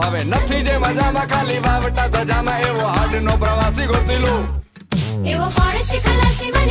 ફાવે નથી જે મજામાં ખાલી વાવટા ધજામાં એવો હાડ નો પ્રવાસી ગોતી લો એવો ફળ છે ખલાસી